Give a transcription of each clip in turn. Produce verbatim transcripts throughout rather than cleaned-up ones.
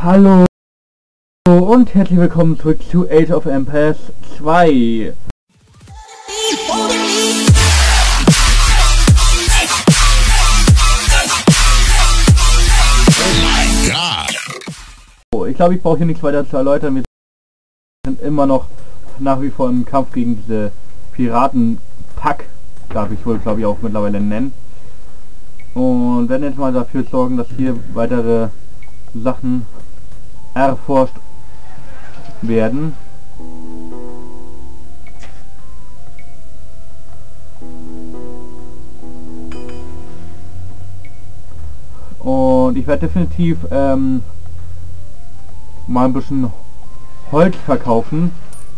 Hallo und herzlich willkommen zurück zu Age of Empires zwei. Oh, ich glaube, ich brauche hier nichts weiter zu erläutern. Wir sind immer noch nach wie vor im Kampf gegen diese Piratenpack, darf ich wohl, glaube ich, auch mittlerweile nennen. Und werden jetzt mal dafür sorgen, dass hier weitere Sachen erforscht werden. Und ich werde definitiv ähm, mal ein bisschen Holz verkaufen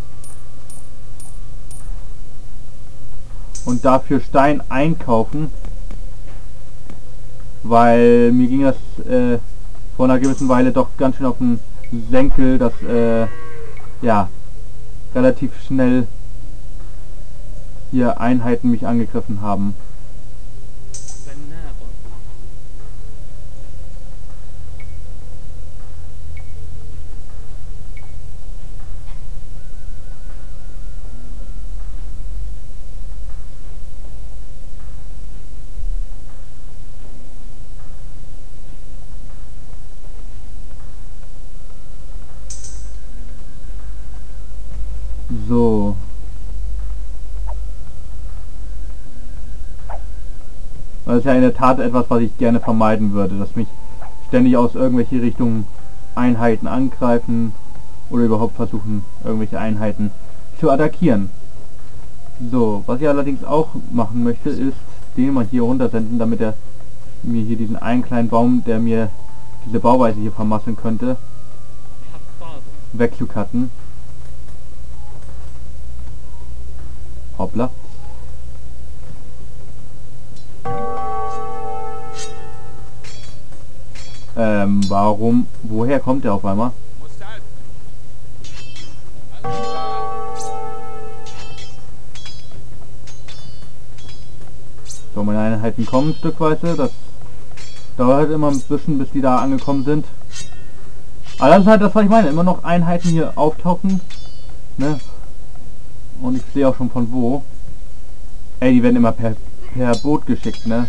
und dafür Stein einkaufen, weil mir ging das äh, vor einer gewissen Weile doch ganz schön auf den Senkel, dass äh, ja relativ schnell hier Einheiten mich angegriffen haben. So. Das ist ja in der Tat etwas, was ich gerne vermeiden würde, dass mich ständig aus irgendwelche Richtungen Einheiten angreifen oder überhaupt versuchen, irgendwelche Einheiten zu attackieren. So, was ich allerdings auch machen möchte, ist den mal hier runtersenden, damit er mir hier diesen einen kleinen Baum, der mir diese Bauweise hier vermasseln könnte, wegzucutten. Hoppla. Ähm, warum? Woher kommt der auf einmal? So, meine Einheiten kommen stückweise. Das dauert halt immer ein bisschen, bis die da angekommen sind. Aber das ist halt das, was ich meine. Immer noch Einheiten hier auftauchen. Ne? Und ich sehe auch schon von wo. Ey, die werden immer per, per Boot geschickt, ne?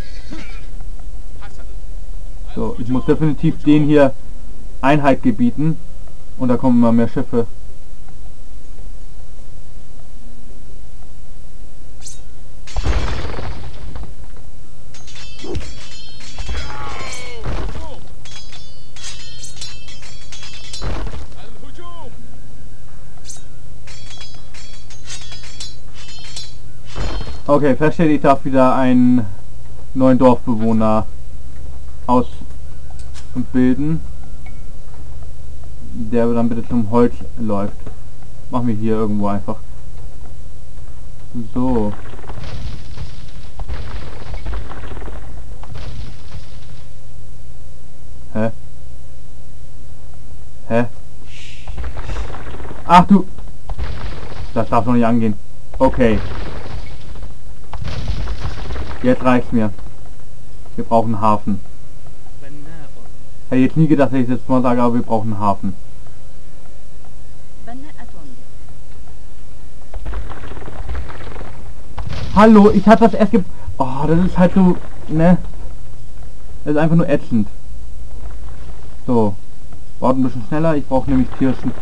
So, ich muss definitiv den hier Einheit gebieten. Und da kommen immer mehr Schiffe. Okay, feststeht, ich darf wieder einen neuen Dorfbewohner ausbilden, der dann bitte zum Holz läuft. Machen wir hier irgendwo einfach. So. Hä? Hä? Ach du! Das darf noch nicht angehen. Okay. Jetzt reicht's mir. Wir brauchen einen Hafen. Hätte jetzt nie gedacht, dass ich jetzt mal sage, aber wir brauchen einen Hafen. Hallo, ich hab das erst ge... Oh, das ist halt so... Ne? Das ist einfach nur ätzend. So. Baut ein bisschen schneller. Ich brauche nämlich hier schon...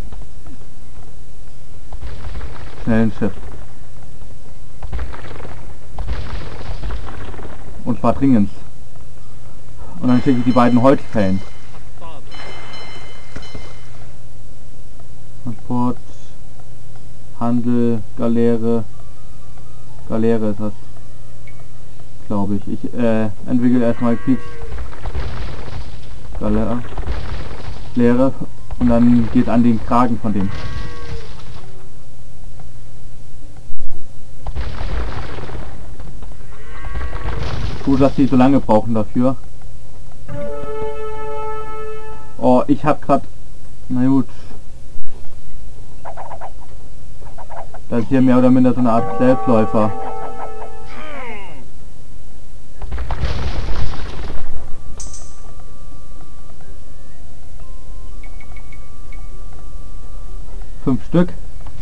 schnell ein Schiff. Und zwar dringend. Und dann schicke ich die beiden Holzfällen. Transport, Handel, Galeere. Galeere ist das, glaube ich. Ich äh, entwickle erstmal Kriegs Galeere Lehre und dann geht an den Kragen von dem. Gut, dass die so lange brauchen dafür. Oh, ich hab grad... Na gut. Das ist hier mehr oder minder so eine Art Selbstläufer. fünf Stück.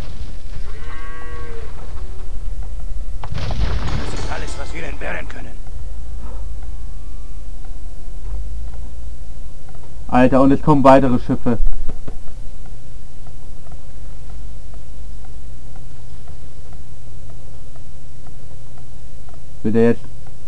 Das ist alles, was wir entbehren können. Alter, und es kommen weitere Schiffe. Will der jetzt...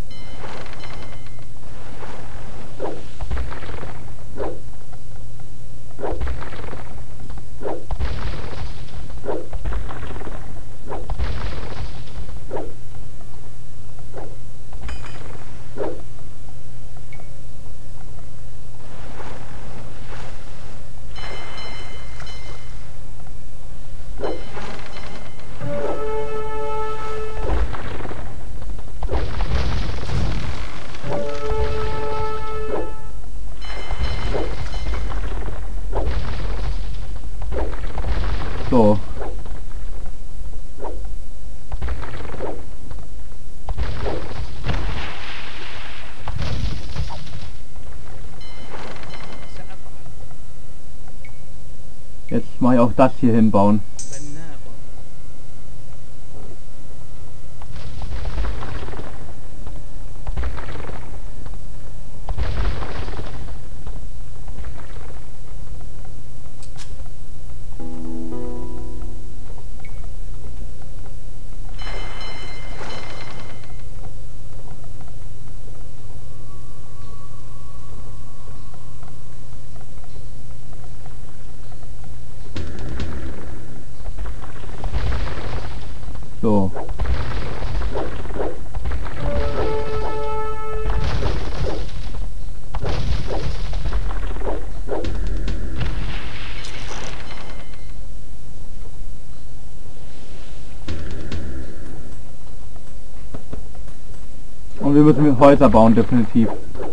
So. Jetzt mache ich auch das hier hinbauen. So. Und wir müssen Häuser bauen, definitiv.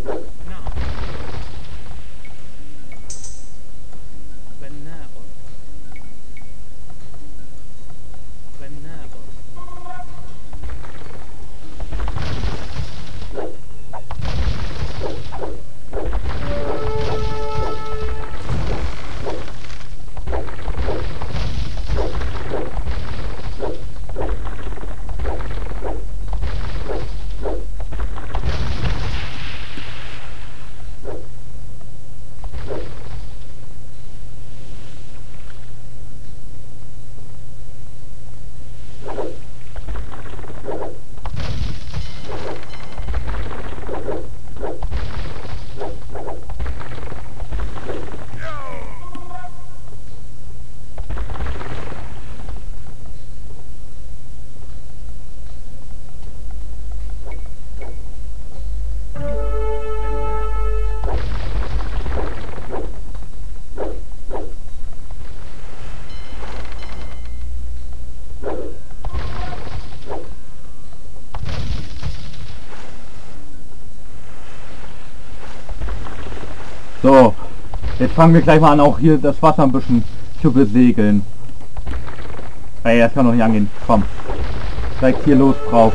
So, jetzt fangen wir gleich mal an, auch hier das Wasser ein bisschen zu besegeln. Ey, das kann doch nicht angehen. Komm. Direkt hier los drauf.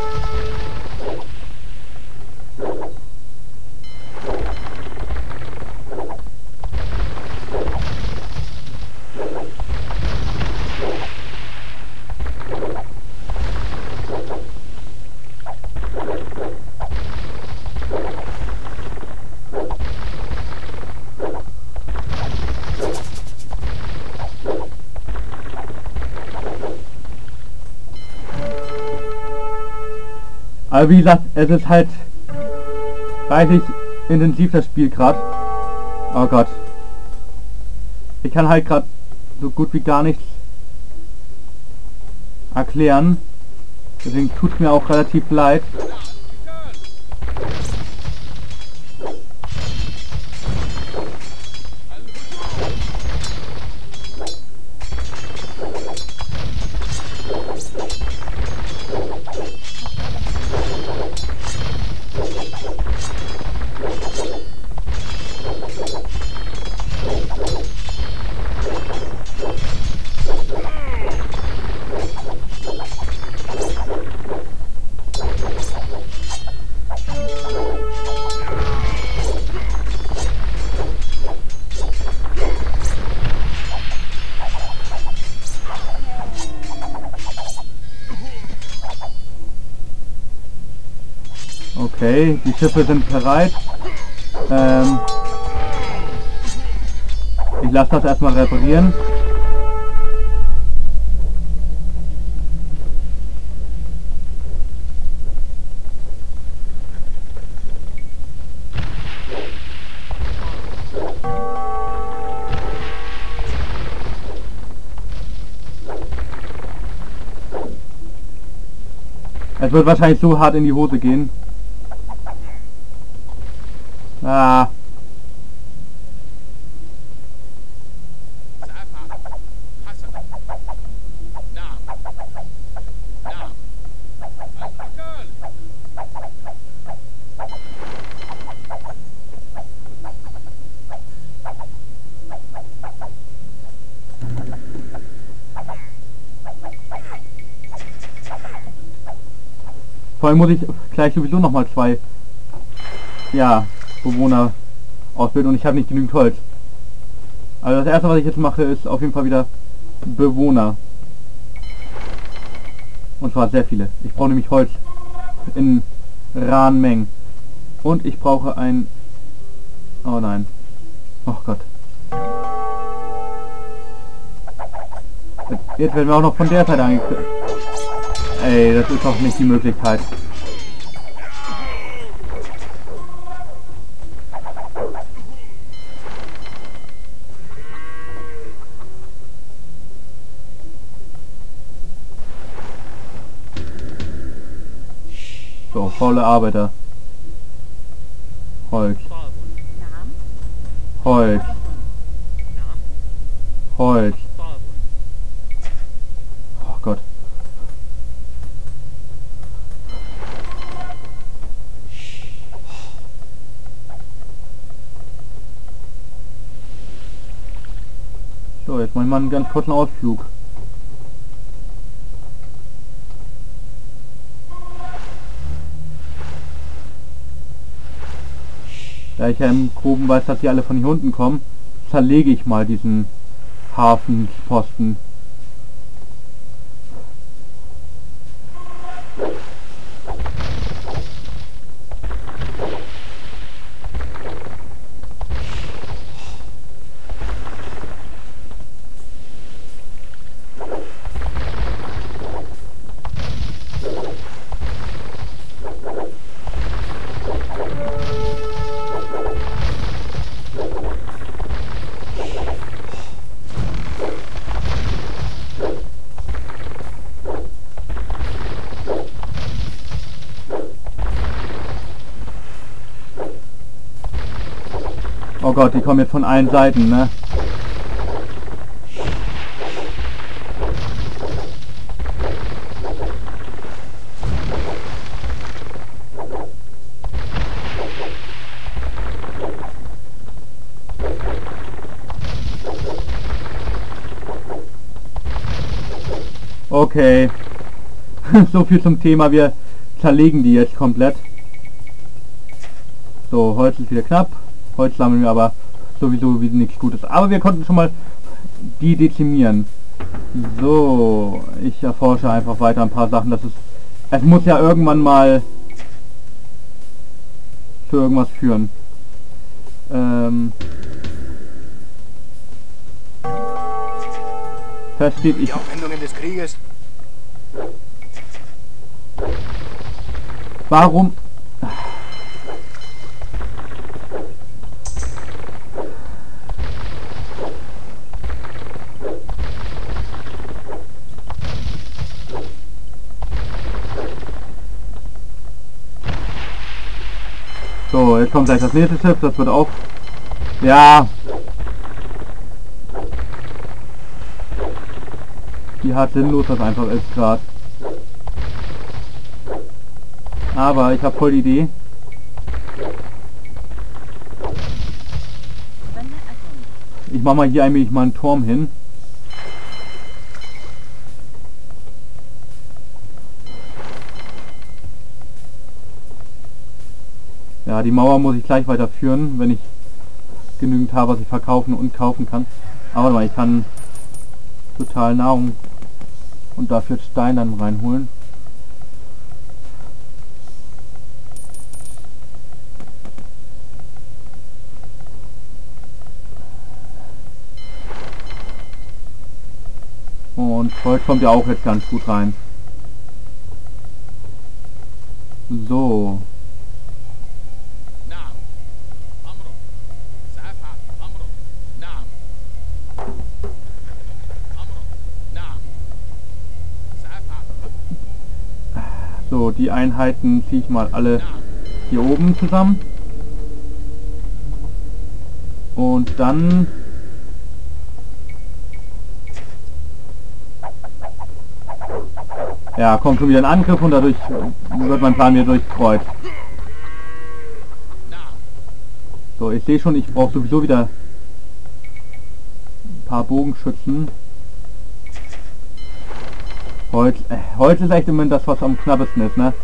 Aber wie gesagt, es ist halt reichlich intensiv, das Spiel gerade. Oh Gott. Ich kann halt gerade so gut wie gar nichts erklären. Deswegen tut es mir auch relativ leid. Okay, die Schiffe sind bereit. Ähm, ich lasse das erstmal reparieren. Es wird wahrscheinlich so hart in die Hose gehen. Ah. Vor allem muss ich gleich sowieso nochmal zwei ja, Bewohner ausbilden und ich habe nicht genügend Holz. Also das erste, was ich jetzt mache, ist auf jeden Fall wieder Bewohner. Und zwar sehr viele. Ich brauche nämlich Holz in raren Mengen. Und ich brauche ein... Oh nein. Oh Gott. Jetzt werden wir auch noch von der Seite angegriffen. Ey, das ist doch nicht die Möglichkeit. So, faule Arbeiter. Holz. Holz. Holz. Oh Gott. So, jetzt mache ich mal einen ganz kurzen Ausflug. Da ich ja im Groben weiß, dass die alle von hier unten kommen, zerlege ich mal diesen Hafenposten. Oh Gott, die kommen jetzt von allen Seiten, ne? Okay. So viel zum Thema, wir zerlegen die jetzt komplett. So, Holz ist wieder knapp. Holz sammeln wir aber sowieso wie nichts Gutes. Aber wir konnten schon mal die dezimieren. So, ich erforsche einfach weiter ein paar Sachen. Das ist, es muss ja irgendwann mal zu irgendwas führen. Ähm, fest steht, ich... Die Aufwendungen des Krieges. Warum... So, jetzt kommt gleich das nächste Schiff, das wird auch... Ja... Wie hart sinnlos das einfach ist gerade. Aber ich habe voll die Idee. Ich mache mal hier eigentlich mal einen Turm hin. Ja, die Mauer muss ich gleich weiterführen, wenn ich genügend habe, was ich verkaufen und kaufen kann. Aber mal, ich kann total Nahrung und dafür Stein dann reinholen. Und Holz kommt ja auch jetzt ganz gut rein. So. So, die Einheiten ziehe ich mal alle hier oben zusammen. Und dann ja, kommt schon wieder ein Angriff und dadurch wird mein Plan wieder durchkreuzt. So, ich sehe schon, ich brauche sowieso wieder ein paar Bogenschützen. Holz, äh, Holz ist echt immer das, was am knappesten ist, ne?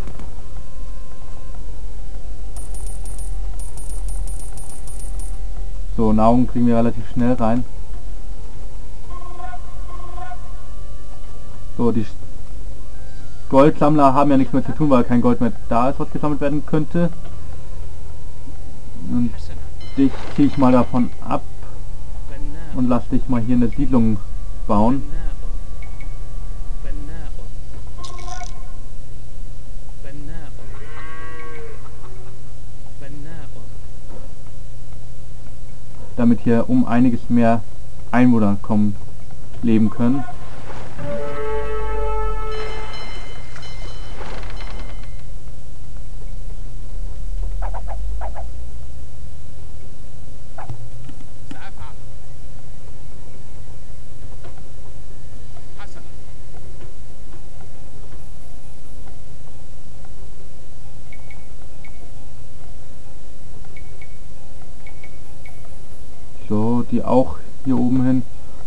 So, Nahrung kriegen wir relativ schnell rein. So, die Goldsammler haben ja nichts mehr zu tun, weil kein Gold mehr da ist, was gesammelt werden könnte. Und dich ziehe ich mal davon ab und lass dich mal hier eine Siedlung bauen. Damit hier um einiges mehr Einwohner kommen, leben können. So, die auch hier oben hin.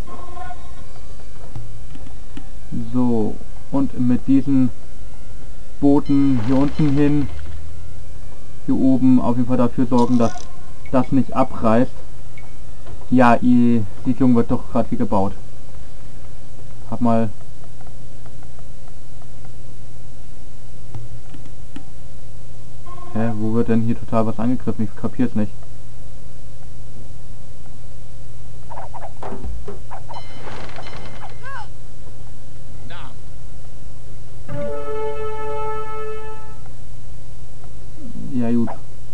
So, und mit diesen Booten hier unten hin, hier oben auf jeden Fall dafür sorgen, dass das nicht abreißt. Ja, die Siedlung wird doch gerade hier gebaut. Hab mal Hä, wo wird denn hier total was angegriffen? Ich kapier's nicht. Ja gut.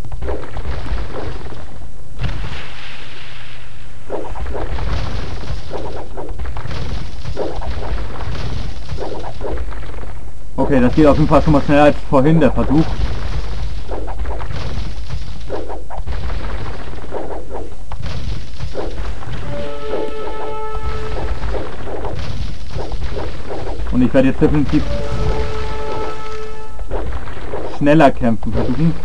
Okay, das geht auf jeden Fall schon mal schneller als vorhin der Versuch. Und ich werde jetzt definitiv schneller kämpfen versuchen.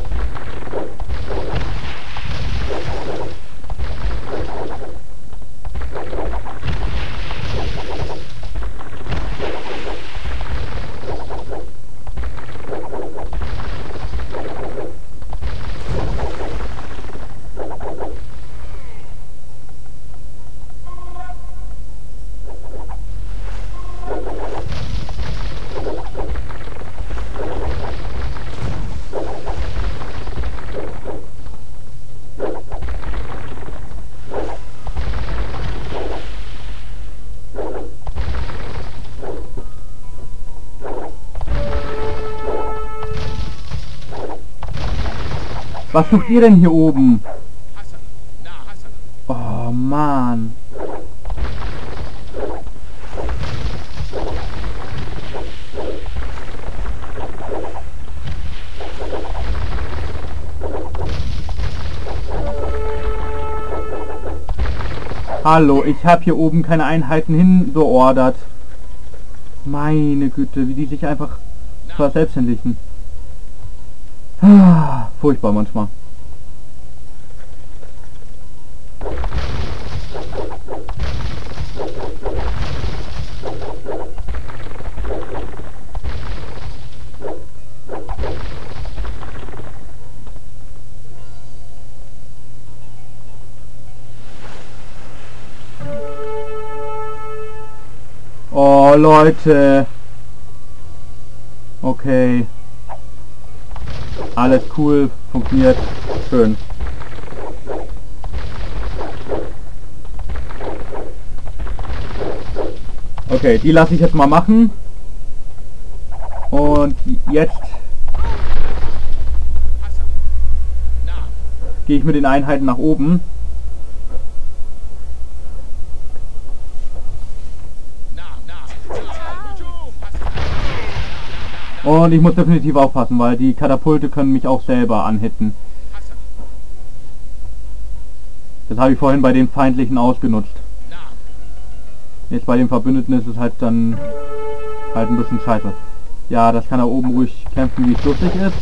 Was sucht ihr denn hier oben? Oh Mann. Hallo, ich habe hier oben keine Einheiten hinbeordert. Meine Güte, wie die sich einfach verselbstständigen. Ah, furchtbar manchmal. Oh Leute. Okay. Alles cool, funktioniert, schön. Okay, die lasse ich jetzt mal machen. Und jetzt gehe ich mit den Einheiten nach oben. Und ich muss definitiv aufpassen, weil die Katapulte können mich auch selber anhitten. Das habe ich vorhin bei den Feindlichen ausgenutzt. Jetzt bei den Verbündeten ist es halt dann halt ein bisschen scheiße. Ja, das kann da oben ruhig kämpfen, wie es lustig ist.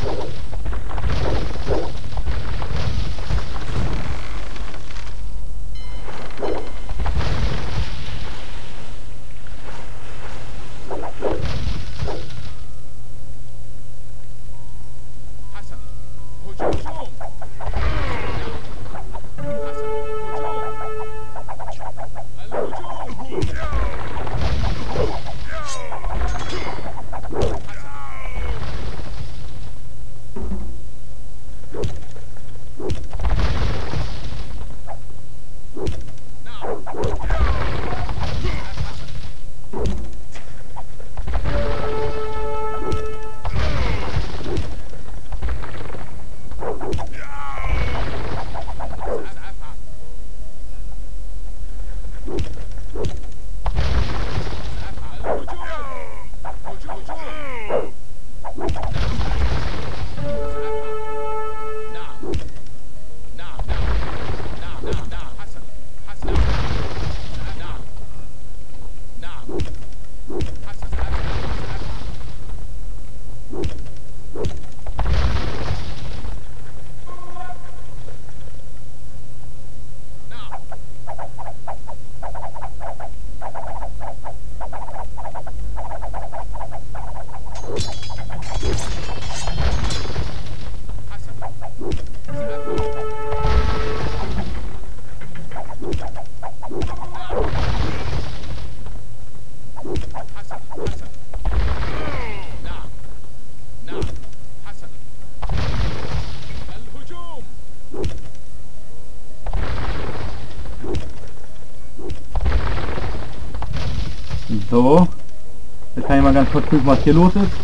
So, jetzt kann ich mal ganz kurz prüfen, was hier los ist.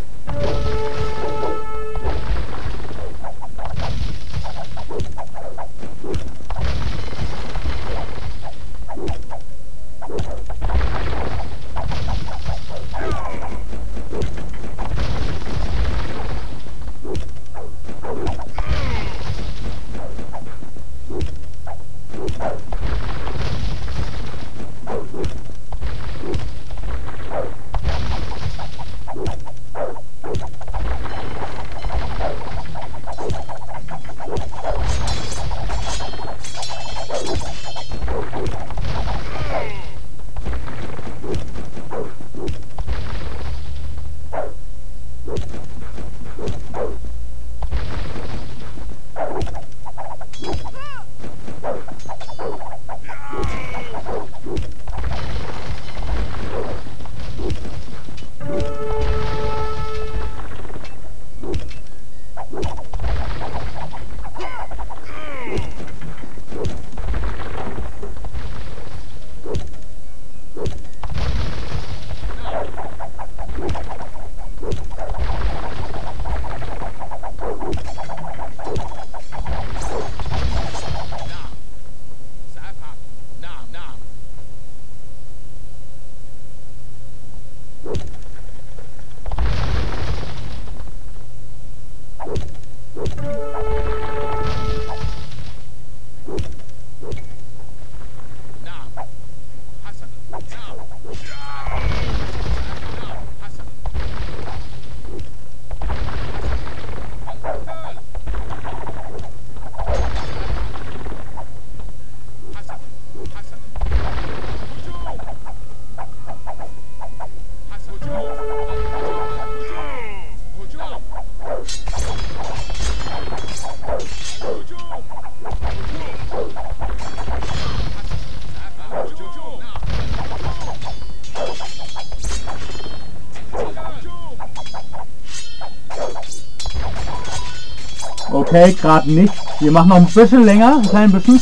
Okay, gerade nicht. Wir machen noch ein bisschen länger, ein klein bisschen.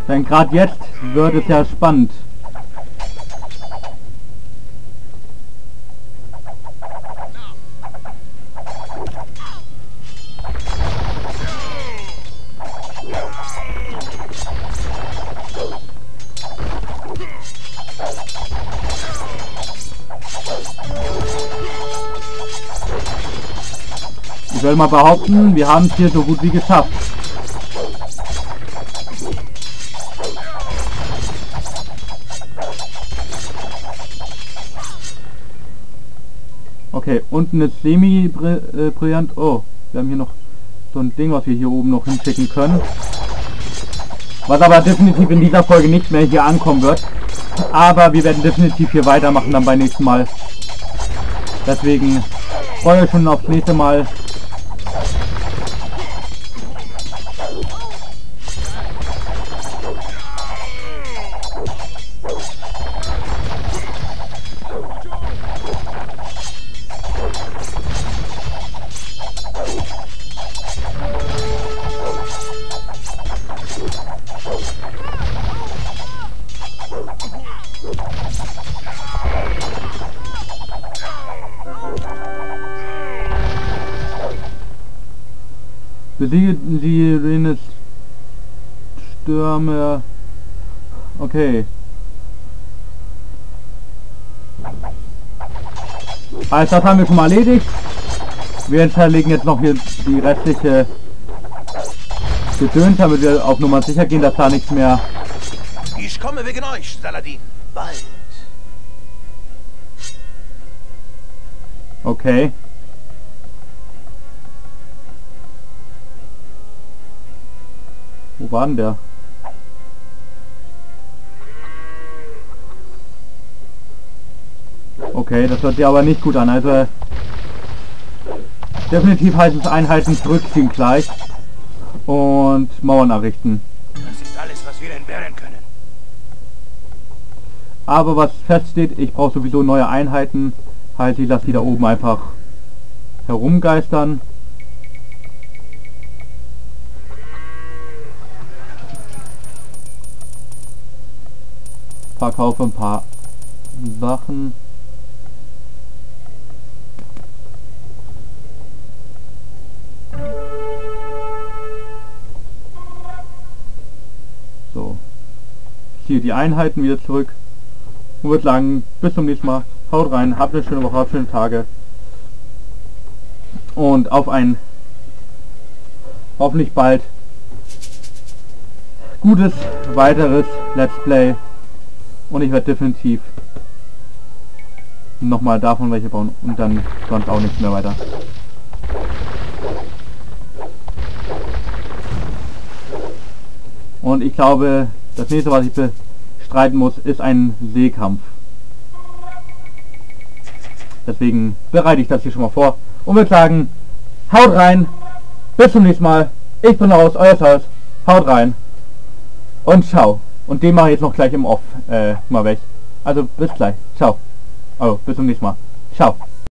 Denn gerade jetzt wird es ja spannend. Ich will mal behaupten, wir haben es hier so gut wie geschafft. Okay, unten ist semi-brillant. Oh, wir haben hier noch so ein Ding, was wir hier oben noch hinschicken können. Was aber definitiv in dieser Folge nicht mehr hier ankommen wird. Aber wir werden definitiv hier weitermachen dann beim nächsten Mal. Deswegen freue ich schon aufs nächste Mal. Besiege die Renes Stürme. Okay. Also das haben wir schon mal erledigt. Wir hinterlegen jetzt noch hier die restliche Gedöns, damit wir auf Nummer sicher gehen, dass da nichts mehr... Ich komme wegen euch, Saladin. Bald. Okay. Wo war denn der? Okay, das hört sich aber nicht gut an. Also definitiv heißt es Einheiten zurückziehen gleich und Mauern errichten. Das ist alles, was wir entbehren können. Aber was feststeht, ich brauche sowieso neue Einheiten. Heißt, ich lasse die da oben einfach herumgeistern. Verkaufe ein paar Sachen. So. Hier die Einheiten wieder zurück. Und würde sagen, bis zum nächsten Mal. Haut rein, habt eine schöne Woche, habt schöne Tage. Und auf ein hoffentlich bald gutes weiteres Let's Play. Und ich werde definitiv nochmal davon welche bauen und dann sonst auch nichts mehr weiter. Und ich glaube, das nächste, was ich bestreiten muss, ist ein Seekampf. Deswegen bereite ich das hier schon mal vor und würde sagen, haut rein, bis zum nächsten Mal. Ich bin raus, euer Salz, haut rein und ciao. Und den mache ich jetzt noch gleich im Off äh, mal weg. Also bis gleich. Ciao. Also bis zum nächsten Mal. Ciao.